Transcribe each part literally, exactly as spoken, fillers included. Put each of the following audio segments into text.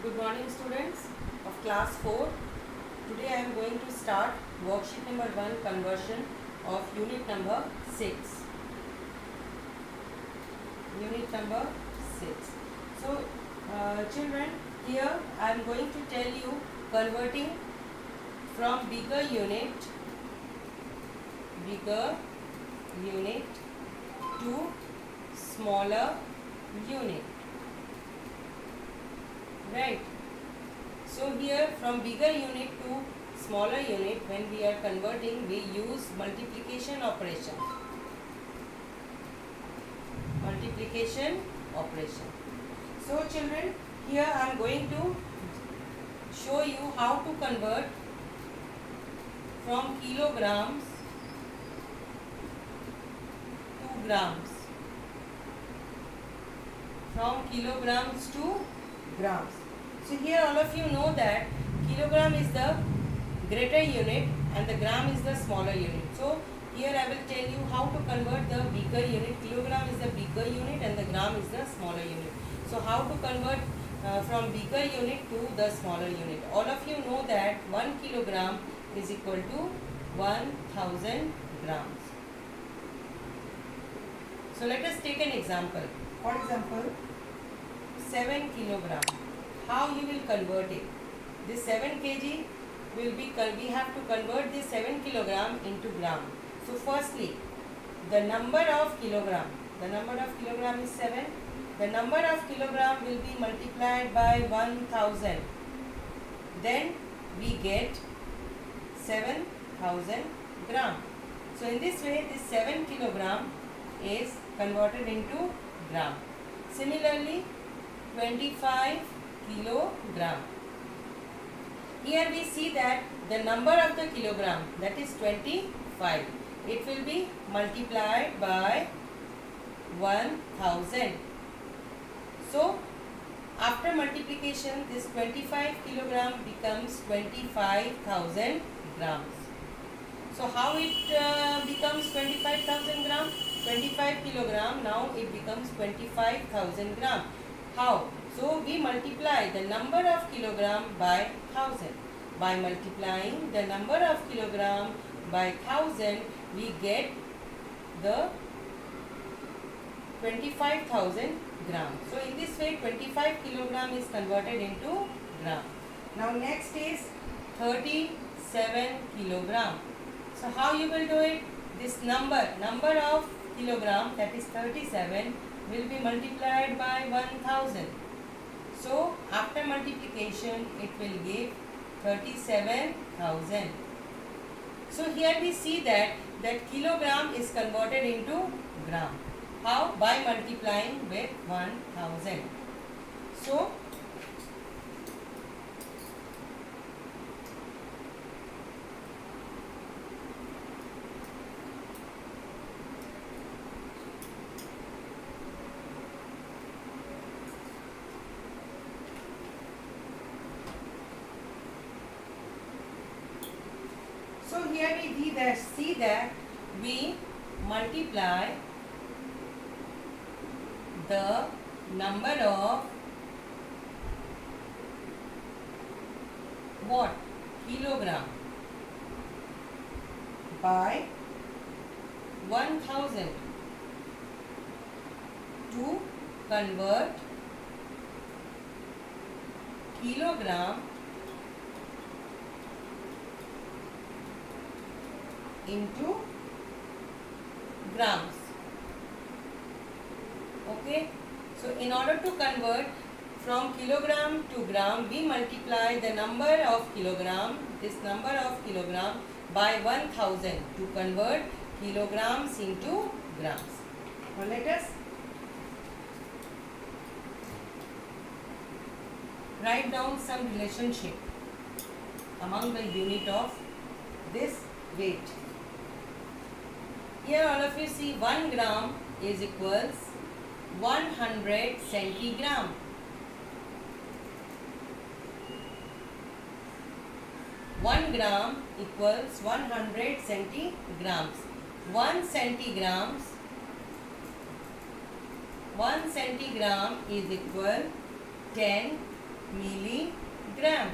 Good morning students of class four. Today I am going to start worksheet number one, conversion of unit number six. Unit number six. So uh, children, here I am going to tell you converting from bigger unit bigger unit to smaller unit. Right. So here from bigger unit to smaller unit, when we are converting, we use multiplication operation. Multiplication operation. So children, here I am going to show you how to convert from kilograms to grams. From kilograms to grams. So here all of you know that kilogram is the greater unit and the gram is the smaller unit. So here I will tell you how to convert the bigger unit. Kilogram is the bigger unit and the gram is the smaller unit. So how to convert uh, from bigger unit to the smaller unit. All of you know that one kilogram is equal to one thousand grams. So let us take an example. For example, seven kilogram. How you will convert it? This seven kilograms will be, we have to convert this seven kilogram into gram. So firstly, the number of kilogram, the number of kilogram is seven. The number of kilogram will be multiplied by one thousand. Then we get seven thousand gram. So in this way, this seven kilogram is converted into gram. Similarly, twenty-five kilogram. Here we see that the number of the kilogram, that is twenty-five, it will be multiplied by one thousand. So after multiplication, this twenty-five kilogram becomes twenty-five thousand grams. So how it uh, becomes twenty-five thousand gram? twenty-five kilogram, now it becomes twenty-five thousand gram. How? So we multiply the number of kilogram by thousand. By multiplying the number of kilogram by thousand, we get the twenty-five thousand gram. So in this way, twenty-five kilogram is converted into gram. Now next is thirty-seven kilogram. So how you will do it? This number, number of kilogram, that is thirty-seven, will be multiplied by one thousand. So after multiplication, it will give thirty-seven thousand. So here we see that that kilogram is converted into gram. How? By multiplying with one thousand. So So here we see that, see that we multiply the number of what? Kilogram by one thousand to convert kilogram into grams. Okay. So in order to convert from kilogram to gram, we multiply the number of kilogram, this number of kilogram by one thousand to convert kilograms into grams. Now let us write down some relationship among the unit of this weight. Here all of you see one gram is equals one hundred centigram. one gram equals one hundred centigrams. one centigrams, one centigram is equal ten milligram.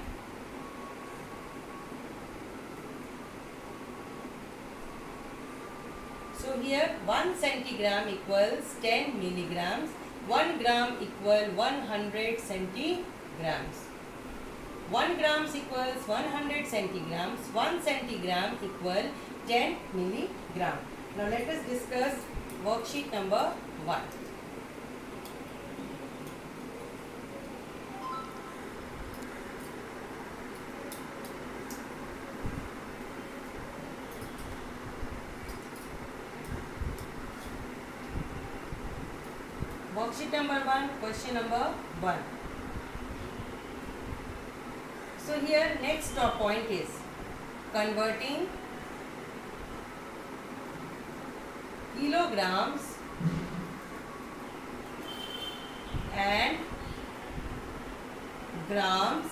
So here one centigram equals ten milligrams, one gram equal one hundred centigrams. one grams equals one hundred centigrams, one centigram equal ten milligram. Now let us discuss worksheet number one. Worksheet number one, question number one. So here next top point is converting kilograms and grams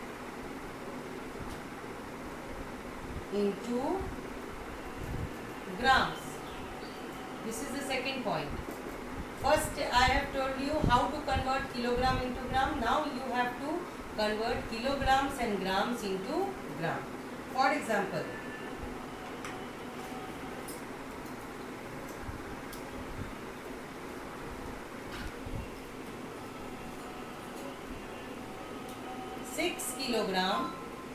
into grams. This is the second point. First I have told you how to convert kilogram into gram. Now you have to convert kilograms and grams into gram. For example, six kilogram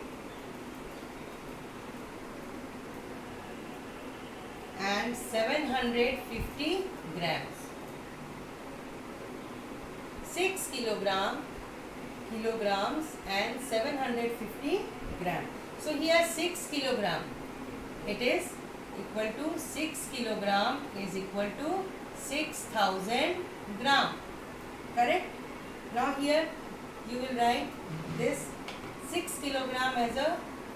and seven hundred fifty grams. six kilogram, kilograms and seven hundred fifty grams. So here six kilogram, it is equal to six kilogram is equal to six thousand gram. Correct? Now here you will write this six kilogram as a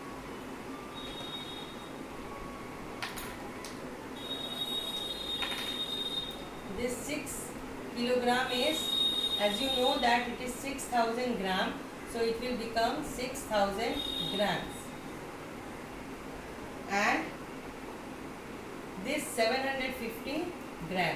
this six kilogram is, as you know that it is six thousand gram, so it will become six thousand grams. And this seven hundred fifty gram.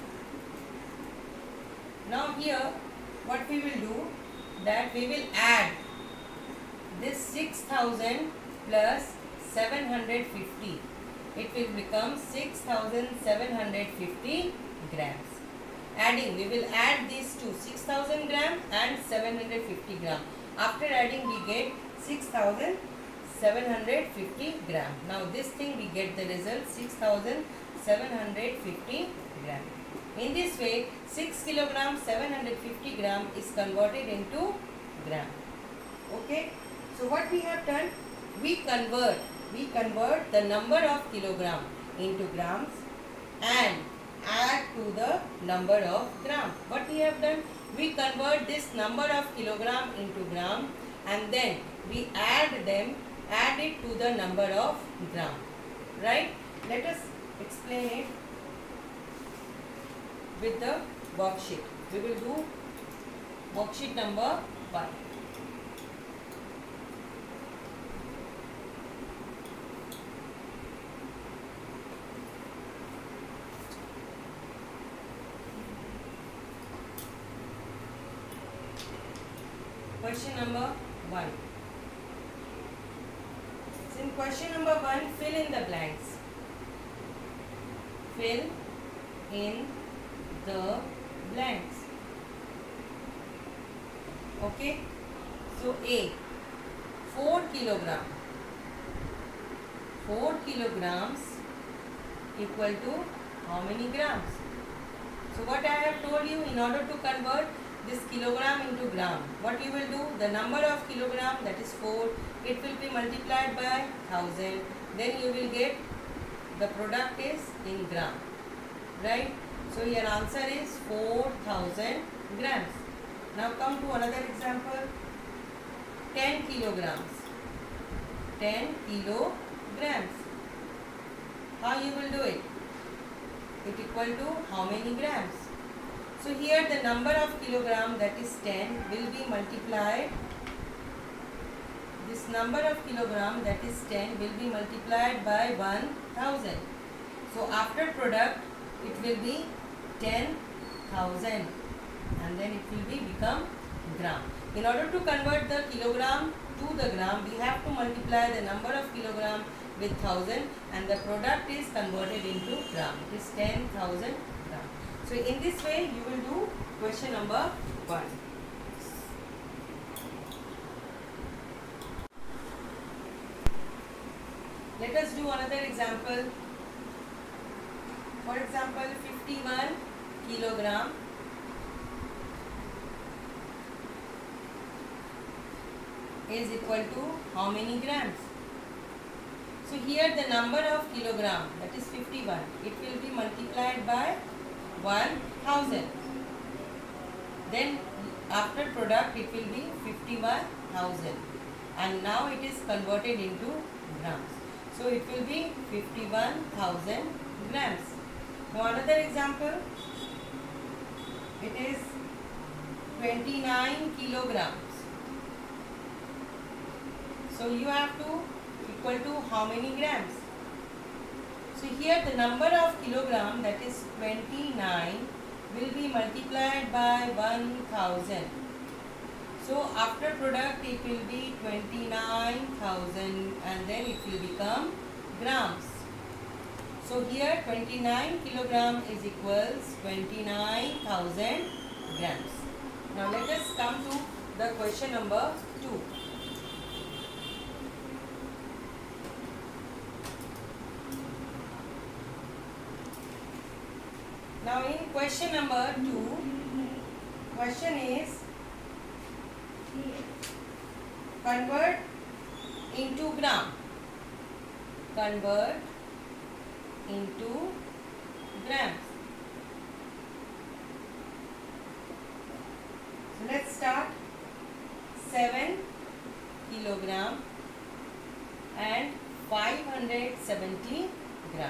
Now here what we will do, that we will add this six thousand plus seven hundred fifty. It will become six thousand seven hundred fifty grams. Adding, we will add these two, six thousand gram and seven hundred fifty gram. After adding we get six thousand seven hundred fifty gram. Now this thing we get the result six thousand seven hundred fifty gram. In this way six kilogram seven hundred fifty gram is converted into gram. Okay. So what we have done, we convert, we convert the number of kilogram into grams and add to the number of gram. What we have done, we convert this number of kilogram into gram and then we add them, add it to the number of gram. Right? Let us explain it with the worksheet. We will do worksheet number one. Question number one. So in question number one, fill in the blanks. Fill in the blanks. Okay. So A, four kilogram. four kilograms equal to how many grams? So what I have told you, in order to convert this kilogram into gram, what you will do, the number of kilogram, that is four, it will be multiplied by one thousand, then you will get the product is in gram, right? So your answer is four thousand grams. Now come to another example, ten kilograms, ten kilograms. How you will do it? It equal to how many grams? So here the number of kilogram, that is ten, will be multiplied. This number of kilogram, that is ten, will be multiplied by one thousand. So after product, it will be ten thousand and then it will be become gram. In order to convert the kilogram to the gram, we have to multiply the number of kilogram with thousand, and the product is converted into gram. It is ten thousand gram. So in this way you will do question number one. Let us do another example. For example, fifty-one kilogram is equal to how many grams? So here the number of kilogram, that is fifty-one, it will be multiplied by one thousand. Then after product it will be fifty-one thousand, and now it is converted into grams. So it will be fifty-one thousand grams. Now another example, it is twenty-nine kilograms. So you have to equal to how many grams? So here the number of kilogram, that is twenty-nine, will be multiplied by one thousand. So after product it will be twenty-nine thousand, and then it will become grams. So here twenty-nine kilogram is equals twenty-nine thousand grams. Now let us come to the question number two. Now in question number two, question is convert into gram. Convert into grams. So let's start. seven kilogram and five hundred seventy gram.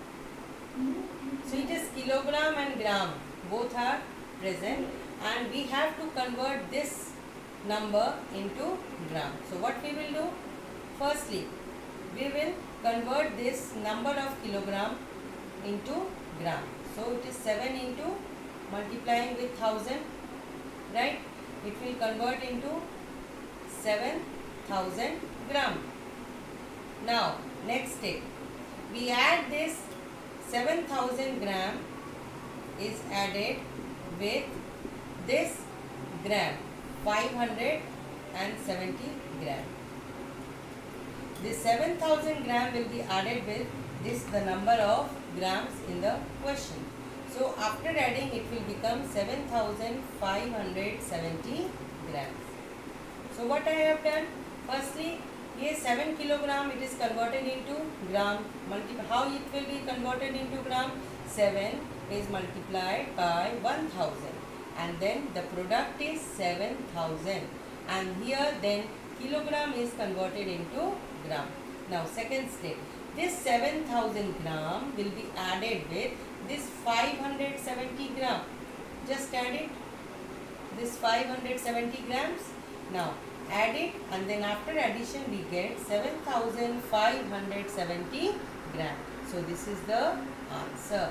So it is kilogram and gram, both are present, and we have to convert this number into gram. So what we will do? Firstly, we will convert this number of kilogram into gram. So it is seven into multiplying with one thousand, right? It will convert into seven thousand gram. Now next step, we add this seven thousand gram is added with this gram, five hundred seventy gram. This seven thousand gram will be added with this, the number of grams in the question. So after adding it will become seven thousand five hundred seventy grams. So what I have done? Firstly, here seven kilogram it is converted into gram. Multi how it will be converted into gram? seven is multiplied by one thousand, and then the product is seven thousand, and here then kilogram is converted into gram. Now second step, this seven thousand gram will be added with this five hundred seventy gram. Just add it, this five hundred seventy grams. Now add it, and then after addition we get seven thousand five hundred seventy gram. So this is the answer.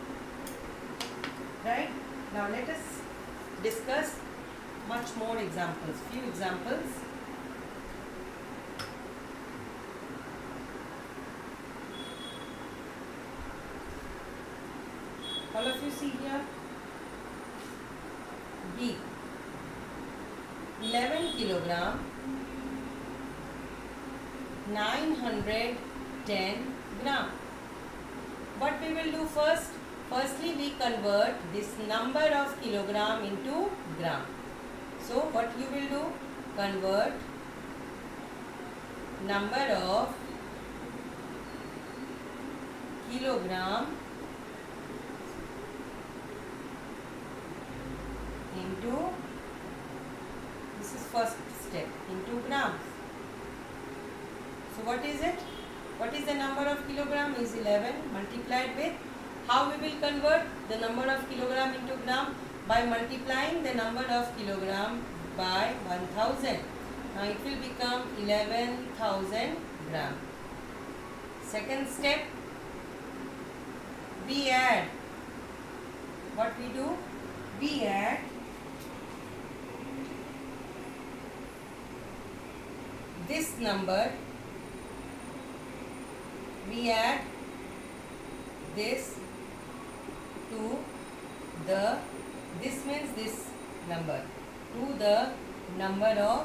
Right? Now let us discuss much more examples. Few examples. All of you see here. B. eleven kilogram, nine hundred ten gram. What we will do first? Firstly, we convert this number of kilogram into gram. So what you will do? Convert number of kilogram into, this is first step, into grams. So what is it? What is the number of kilogram? Is eleven multiplied with, how we will convert the number of kilogram into gram? By multiplying the number of kilogram by one thousand. Now it will become eleven thousand gram. Second step, we add, what we do? We add this number, we add this to the, this means this number, to the number of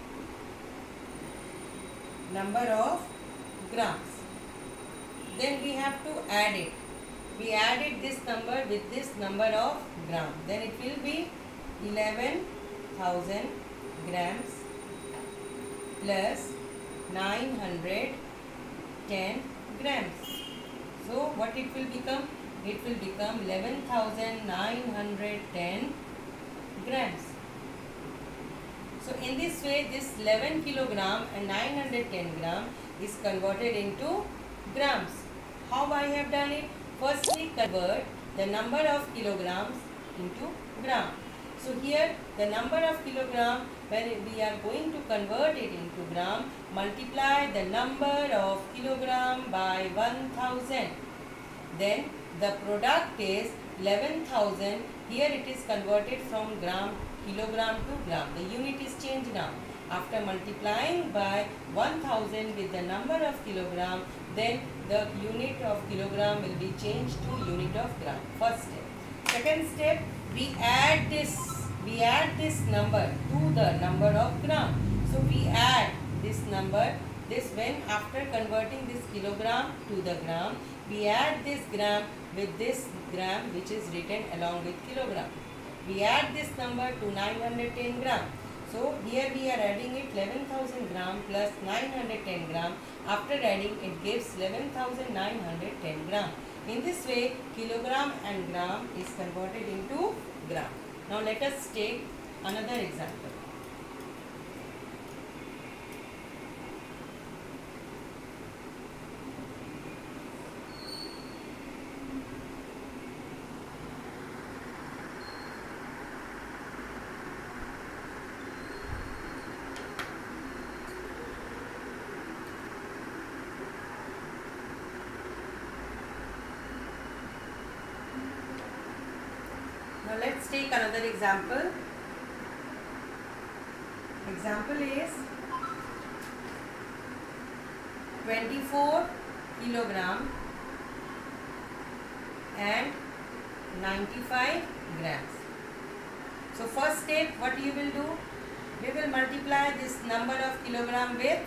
number of grams. Then we have to add it. We added this number with this number of gram. Then it will be eleven thousand grams plus nine hundred ten grams. So what it will become? It will become eleven thousand nine hundred ten grams. So in this way, this eleven kilogram and nine hundred ten gram is converted into grams. How I have done it? Firstly, convert the number of kilograms into gram. So here the number of kilogram, when we are going to convert it into gram, multiply the number of kilogram by one thousand. Then the product is eleven thousand. Here it is converted from gram, kilogram to gram. The unit is changed now. After multiplying by one thousand with the number of kilogram, then the unit of kilogram will be changed to unit of gram. First step. Second step, we add this, we add this number to the number of gram. So we add this number, this when after converting this kilogram to the gram, we add this gram with this gram which is written along with kilogram. We add this number to nine hundred ten gram. So here we are adding it eleven thousand gram plus nine hundred ten gram. After adding, it gives eleven thousand nine hundred ten gram. In this way, kilogram and gram is converted into gram. Now let us take another example. Now let's take another example. Example is twenty-four kilogram and ninety-five grams. So first step, what you will do? We will multiply this number of kilogram with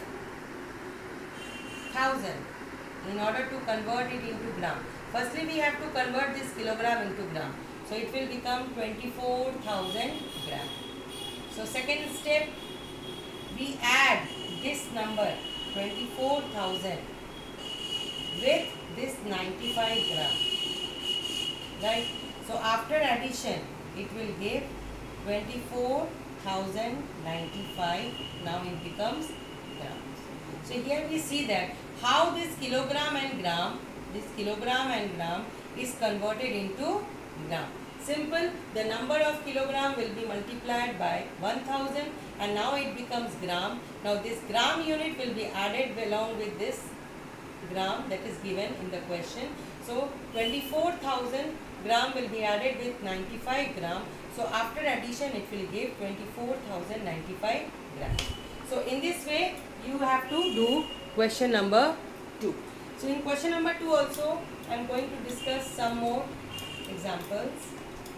thousand in order to convert it into gram. Firstly, we have to convert this kilogram into gram. So it will become twenty-four thousand gram. So second step, we add this number twenty-four thousand with this ninety-five gram. Right? So after addition, it will give twenty-four thousand ninety-five. Now it becomes grams. So here we see that how this kilogram and gram, this kilogram and gram is converted into gram. Simple, the number of kilogram will be multiplied by one thousand and now it becomes gram. Now this gram unit will be added along with this gram that is given in the question. So twenty-four thousand gram will be added with ninety-five gram. So after addition it will give twenty-four thousand ninety-five grams. So in this way you have to do question number two. So in question number two also I am going to discuss some more examples.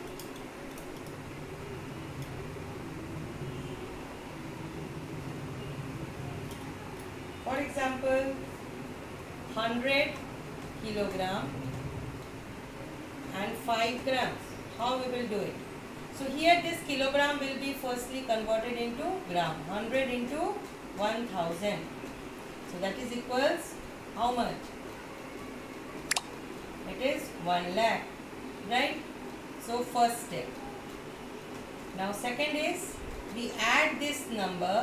For example, one hundred kilogram and five grams. How we will do it? So here this kilogram will be firstly converted into gram. one hundred into one thousand. So that is equals how much? It is one lakh. Right? So first step. Now second is we add this number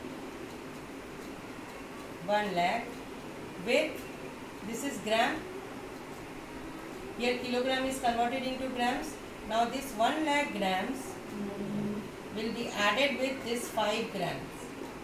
one lakh with, this is gram. Here kilogram is converted into grams. Now this one lakh grams will be added with this five grams.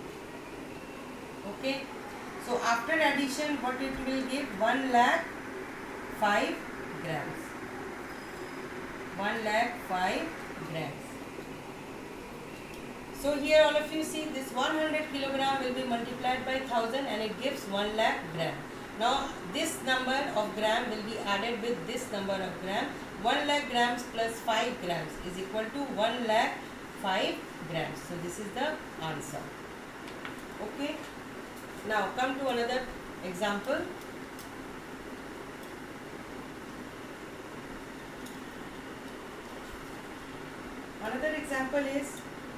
Okay. So after addition what it will give? one lakh five grams. one lakh five grams. So here all of you see this one hundred kilogram will be multiplied by one thousand and it gives one lakh gram. Now this number of gram will be added with this number of gram. one lakh grams plus five grams is equal to one lakh five grams. So this is the answer. Okay. Now come to another example. Another example is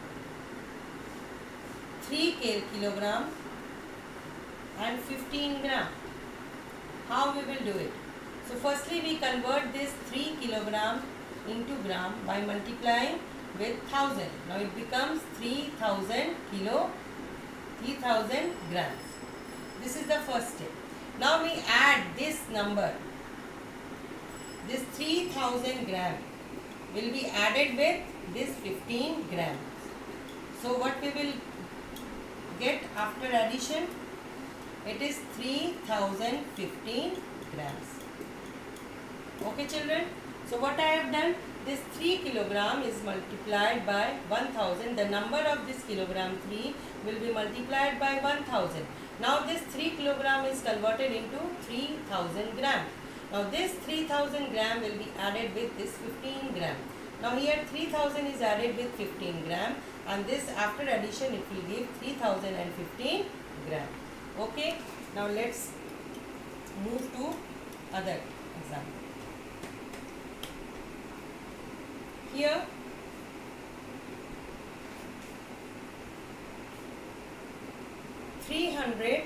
three kilogram and fifteen gram. How we will do it? So firstly we convert this three kilogram into gram by multiplying with one thousand. Now it becomes three thousand kilo, three thousand grams. This is the first step. Now we add this number. This three thousand gram will be added with this fifteen grams. So what we will get after addition? It is three thousand fifteen grams. Okay children. So what I have done? This three kilogram is multiplied by one thousand. The number of this kilogram three will be multiplied by one thousand. Now this three kilogram is converted into three thousand gram. Now this three thousand gram will be added with this fifteen gram. Now here three thousand is added with fifteen gram and this after addition it will give three thousand fifteen gram. Okay. Now let's move to other example. Here three hundred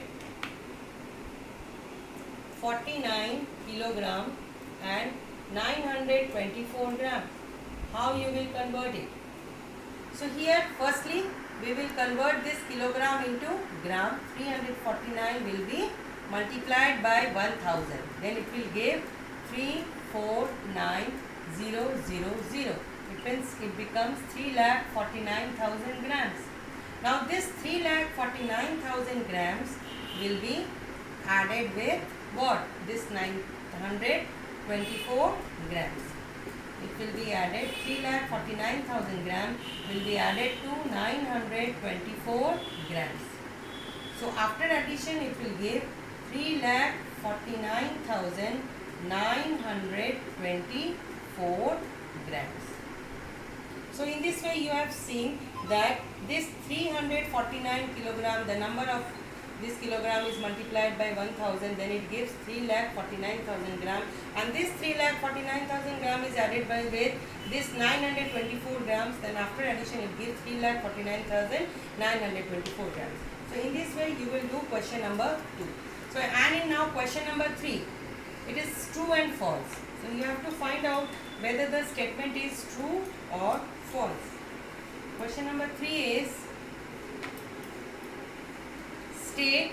forty-nine kilogram and nine hundred twenty-four gram. How you will convert it? So here firstly we will convert this kilogram into gram. three hundred forty-nine will be multiplied by one thousand. Then it will give three four nine zero zero zero. It means it becomes three lakh forty-nine thousand grams. Now this three lakh forty-nine thousand grams will be added with what? This nine hundred twenty-four grams. It will be added, three lakh forty-nine thousand grams will be added to nine hundred twenty-four grams. So after addition it will give three lakh forty-nine thousand nine hundred twenty-four grams. So in this way you have seen that this three hundred forty-nine kilogram, the number of this kilogram is multiplied by one thousand, then it gives three lakh forty-nine thousand gram, and this three lakh forty-nine thousand gram is added by with this nine hundred twenty-four grams, then after addition it gives three lakh forty-nine thousand nine hundred twenty-four grams. So in this way you will do question number two. So and in now question number three, it is true and false. So you have to find out whether the statement is true or false. Question number three is state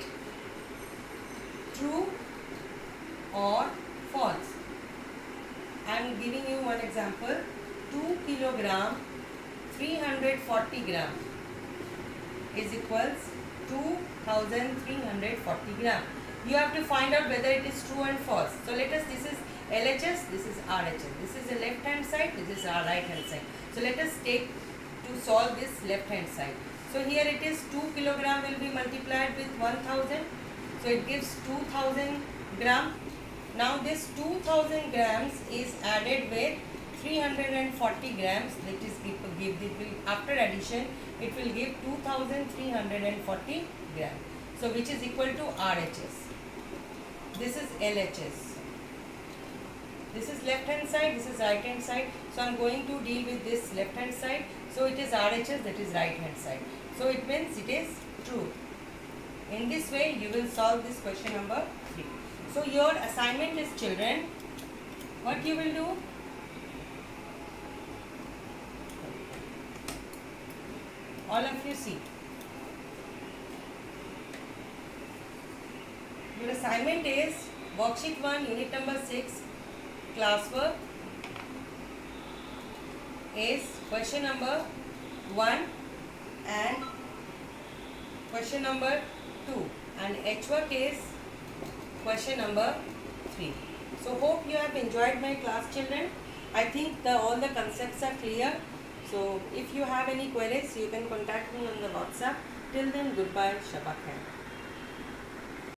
true or false. I am giving you one example. two kilogram three hundred forty gram is equals two thousand three hundred forty gram. You have to find out whether it is true and false. So let us, this is L H S, this is R H S. This is the left hand side, this is our right hand side. So let us take to solve this left hand side. So here it is two kilogram will be multiplied with one thousand. So it gives two thousand gram. Now this two thousand grams is added with three hundred forty grams. That is give, give it will, after addition it will give two thousand three hundred forty grams. So which is equal to R H S. This is L H S. This is left hand side, this is right hand side. So I am going to deal with this left hand side. So it is R H S, that is right hand side. So it means it is true. In this way you will solve this question number three. So your assignment is, children, what you will do? All of you see. Your assignment is worksheet one, unit number six, classwork is question number one and question number two, and H work is question number three. So hope you have enjoyed my class, children. I think the all the concepts are clear. So if you have any queries, you can contact me on the WhatsApp. Till then, goodbye. Shabak hai.